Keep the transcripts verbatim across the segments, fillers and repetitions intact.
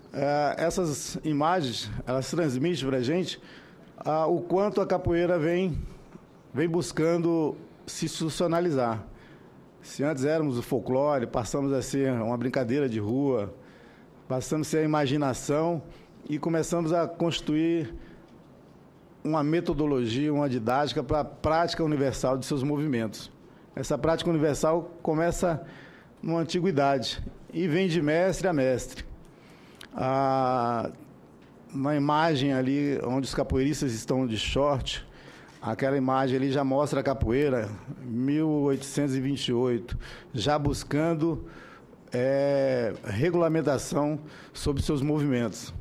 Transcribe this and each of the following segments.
É, essas imagens, elas transmitem para a gente ah, o quanto a capoeira vem, vem buscando se institucionalizar. Se antes éramos o folclore, passamos a ser uma brincadeira de rua, passamos a ser a imaginação e começamos a construir uma metodologia, uma didática para a prática universal de seus movimentos. Essa prática universal começa na antiguidade e vem de mestre a mestre. Ah, na imagem ali, onde os capoeiristas estão de short, aquela imagem ali já mostra a capoeira, mil oitocentos e vinte e oito, já buscando é, regulamentação sobre seus movimentos.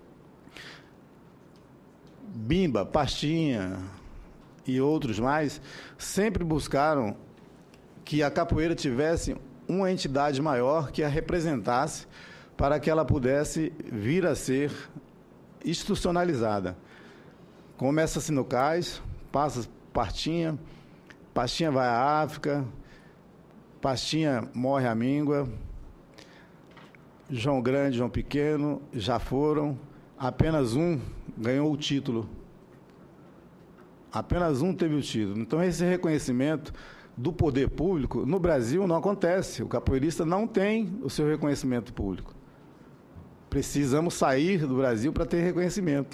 Bimba, Pastinha e outros mais sempre buscaram que a capoeira tivesse uma entidade maior que a representasse para que ela pudesse vir a ser institucionalizada. Começa-se no cais, passa Pastinha, Pastinha vai à África, Pastinha morre à míngua, João Grande, João Pequeno já foram, apenas um ganhou o título. Apenas um teve o título. Então, esse reconhecimento do poder público, no Brasil, não acontece. O capoeirista não tem o seu reconhecimento público. Precisamos sair do Brasil para ter reconhecimento.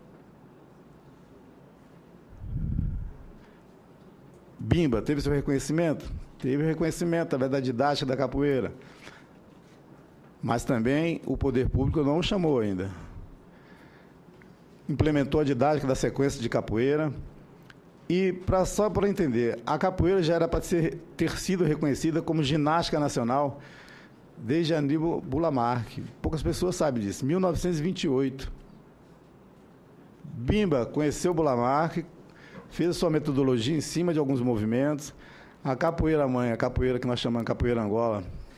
Bimba, teve seu reconhecimento? Teve reconhecimento através da didática da capoeira. Mas também o poder público não o chamou ainda. Implementou a didática da sequência de capoeira. E, pra, só para entender, a capoeira já era para ter sido reconhecida como ginástica nacional desde Aníbal Bulamarque. Poucas pessoas sabem disso. mil novecentos e vinte e oito. Bimba conheceu Bulamarque, fez a sua metodologia em cima de alguns movimentos. A capoeira-mãe, a capoeira que nós chamamos de capoeira Angola,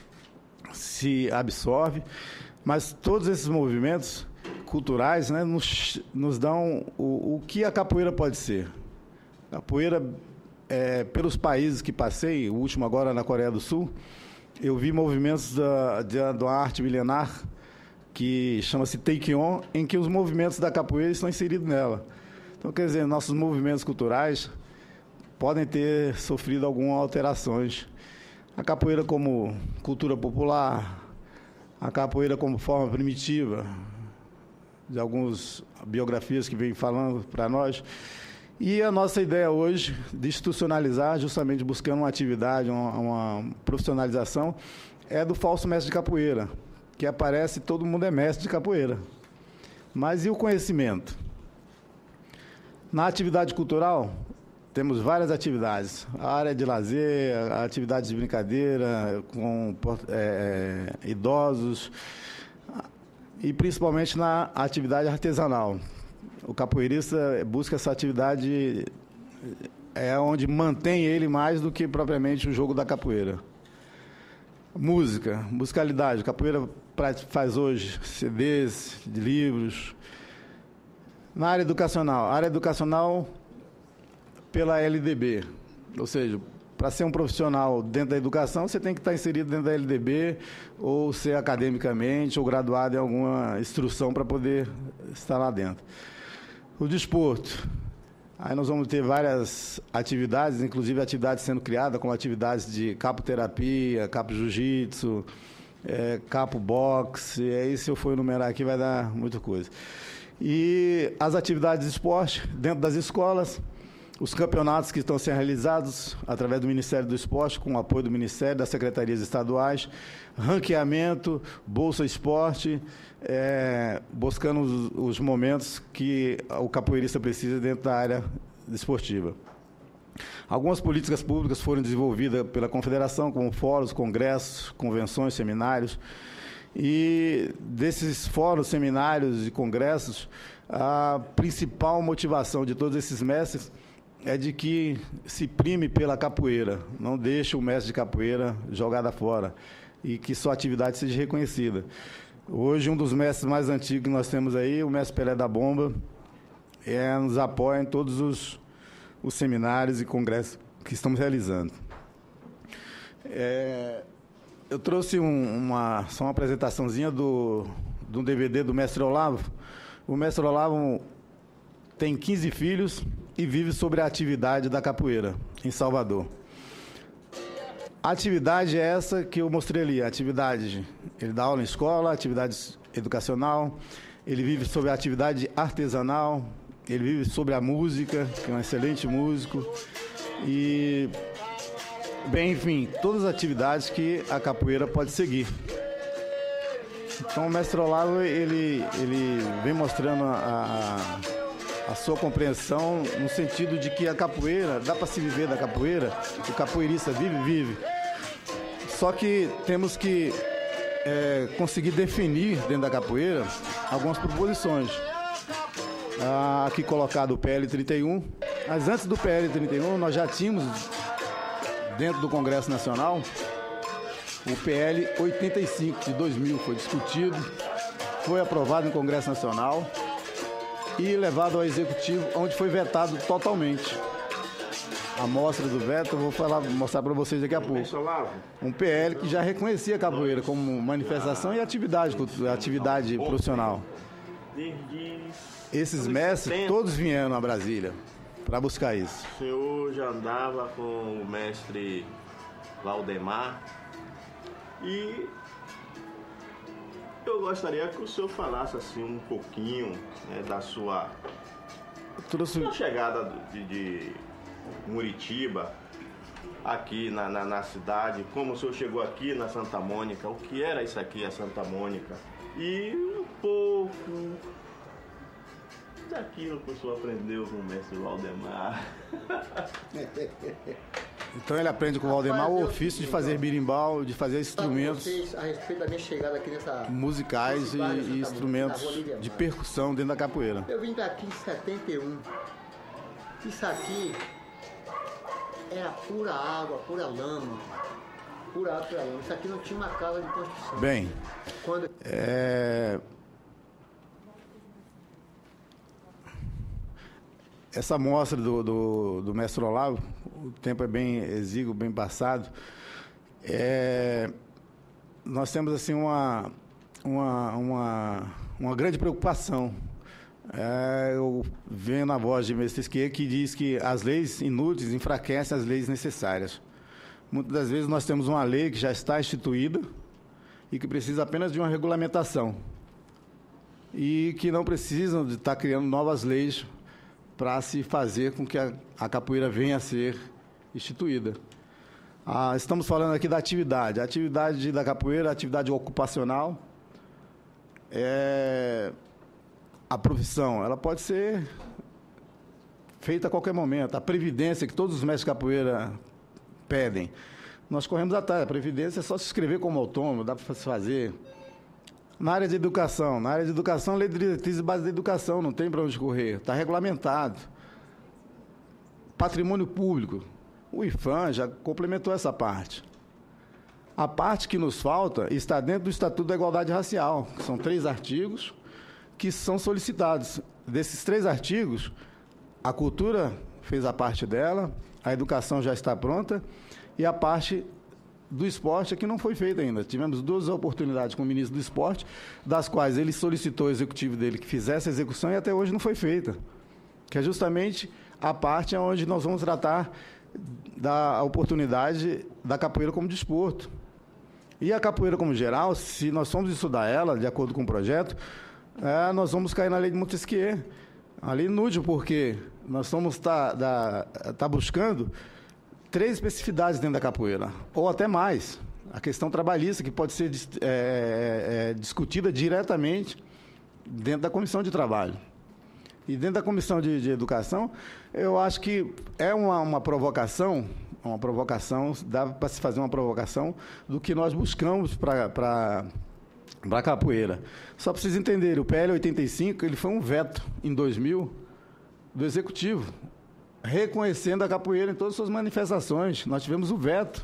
se absorve. Mas todos esses movimentos culturais, né, nos, nos dão o, o que a capoeira pode ser. A capoeira, é, pelos países que passei, o último agora na Coreia do Sul, eu vi movimentos da, da, da arte milenar que chama-se Taekyon, em que os movimentos da capoeira estão inseridos nela. Então, quer dizer, nossos movimentos culturais podem ter sofrido algumas alterações. A capoeira como cultura popular, a capoeira como forma primitiva, de algumas biografias que vêm falando para nós. E a nossa ideia hoje de institucionalizar, justamente buscando uma atividade, uma, uma profissionalização, é do falso mestre de capoeira, que aparece, todo mundo é mestre de capoeira. Mas e o conhecimento? Na atividade cultural, temos várias atividades. A área de lazer, a atividade de brincadeira com é, idosos, e principalmente na atividade artesanal. O capoeirista busca essa atividade, é onde mantém ele mais do que propriamente o jogo da capoeira. Música, musicalidade. A capoeira faz hoje C Ds, de livros. Na área educacional, a área educacional pela L D B, ou seja, para ser um profissional dentro da educação, você tem que estar inserido dentro da L D B ou ser academicamente ou graduado em alguma instrução para poder estar lá dentro. O desporto. Aí nós vamos ter várias atividades, inclusive atividades sendo criadas, como atividades de capoterapia, capo jiu-jitsu, é, capo boxe, e aí se eu for enumerar aqui vai dar muita coisa. E as atividades de esporte dentro das escolas, os campeonatos que estão sendo realizados através do Ministério do Esporte, com o apoio do Ministério, das secretarias estaduais, ranqueamento, Bolsa Esporte, é, buscando os, os momentos que o capoeirista precisa dentro da área esportiva. Algumas políticas públicas foram desenvolvidas pela Confederação, como fóruns, congressos, convenções, seminários. E desses fóruns, seminários e congressos, a principal motivação de todos esses mestres é de que se prime pela capoeira, não deixe o mestre de capoeira jogada fora e que sua atividade seja reconhecida. Hoje, um dos mestres mais antigos que nós temos aí, o mestre Pelé da Bomba, é, nos apoia em todos os, os seminários e congressos que estamos realizando. É, eu trouxe um, uma, só uma apresentaçãozinha do, de um D V D do mestre Olavo. O mestre Olavo tem quinze filhos e vive sobre a atividade da capoeira, em Salvador. A atividade é essa que eu mostrei ali, a atividade, ele dá aula em escola, atividade educacional, ele vive sobre a atividade artesanal, ele vive sobre a música, que é um excelente músico, e, bem, enfim, todas as atividades que a capoeira pode seguir. Então, o mestre Olavo, ele, ele vem mostrando a, a, a sua compreensão no sentido de que a capoeira, dá para se viver da capoeira, o capoeirista vive, vive. Só que temos que é, conseguir definir dentro da capoeira algumas proposições. Ah, aqui colocado o P L trinta e um, mas antes do P L trinta e um nós já tínhamos dentro do Congresso Nacional o P L oitenta e cinco de dois mil, foi discutido, foi aprovado no Congresso Nacional e levado ao Executivo, onde foi vetado totalmente. A amostra do veto eu vou falar, mostrar para vocês daqui a pouco. Um P L que já reconhecia a capoeira como manifestação e atividade, atividade profissional. Esses mestres, todos vieram a Brasília para buscar isso. O senhor já andava com o mestre Valdemar e eu gostaria que o senhor falasse assim um pouquinho, né, da sua, Trouxe... sua chegada de, de Muritiba aqui na, na, na cidade, como o senhor chegou aqui na Santa Mônica, o que era isso aqui, a Santa Mônica, e um pouco daquilo que o senhor aprendeu com o mestre Valdemar. Então ele aprende com o Valdemar o ofício de fazer birimbau, de fazer instrumentos vocês, a respeito da minha chegada aqui nessa, musicais e, e instrumentos de percussão dentro da capoeira. Eu vim daqui em setenta e um. Isso aqui era pura água, pura lama. Pura água, pura lama. Isso aqui não tinha uma casa de construção. Bem, Quando... é... essa mostra do, do, do mestre Olavo, o tempo é bem exíguo, bem passado, é... nós temos assim uma, uma, uma, uma grande preocupação. É, eu venho na voz de mestre Esquer que diz que as leis inúteis enfraquecem as leis necessárias. Muitas das vezes nós temos uma lei que já está instituída e que precisa apenas de uma regulamentação e que não precisam de estar criando novas leis para se fazer com que a, a capoeira venha a ser instituída. Ah, estamos falando aqui da atividade. A atividade da capoeira, a atividade ocupacional, é... a profissão, ela pode ser feita a qualquer momento. A previdência que todos os mestres de capoeira pedem, nós corremos atrás. A previdência é só se inscrever como autônomo, dá para se fazer. Na área de educação, na área de educação, lei de diretrizes e base da educação, não tem para onde correr, está regulamentado. Patrimônio público, o IFAM já complementou essa parte. A parte que nos falta está dentro do Estatuto da Igualdade Racial, que são três artigos que são solicitados. Desses três artigos, a cultura fez a parte dela, a educação já está pronta e a parte do esporte é que não foi feita ainda. Tivemos duas oportunidades com o ministro do esporte, das quais ele solicitou ao executivo dele que fizesse a execução e até hoje não foi feita, que é justamente a parte onde nós vamos tratar da oportunidade da capoeira como desporto. E a capoeira como geral, se nós formos estudar ela, de acordo com o projeto, É, nós vamos cair na lei de Montesquieu, a lei inútil, porque nós vamos estar tá, tá buscando três especificidades dentro da capoeira, ou até mais. A questão trabalhista, que pode ser é, é, discutida diretamente dentro da comissão de trabalho. E dentro da comissão de, de educação, eu acho que é uma, uma provocação, uma provocação, dá para se fazer uma provocação do que nós buscamos para... para a capoeira. Só para vocês entenderem, o P L oitenta e cinco ele foi um veto, em dois mil, do Executivo, reconhecendo a capoeira em todas as suas manifestações. Nós tivemos o veto.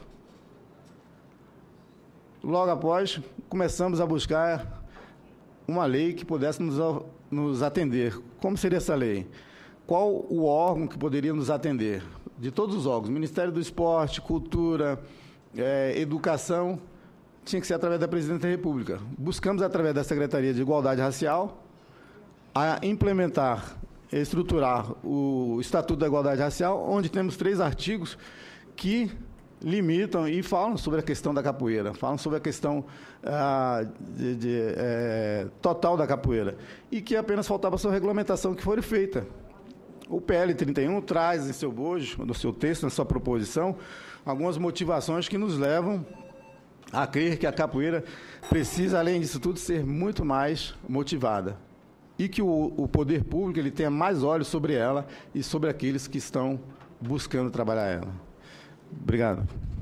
Logo após, começamos a buscar uma lei que pudesse nos, nos atender. Como seria essa lei? Qual o órgão que poderia nos atender? De todos os órgãos, Ministério do Esporte, Cultura, é, Educação, tinha que ser através da Presidência da República. Buscamos, através da Secretaria de Igualdade Racial, a implementar, estruturar o Estatuto da Igualdade Racial, onde temos três artigos que limitam e falam sobre a questão da capoeira, falam sobre a questão ah, de, de, é, total da capoeira, e que apenas faltava a sua regulamentação que foi feita. O P L trinta e um traz em seu bojo, no seu texto, na sua proposição, algumas motivações que nos levam a crer que a capoeira precisa, além disso tudo, ser muito mais motivada. E que o, o poder público ele tenha mais olhos sobre ela e sobre aqueles que estão buscando trabalhar ela. Obrigado.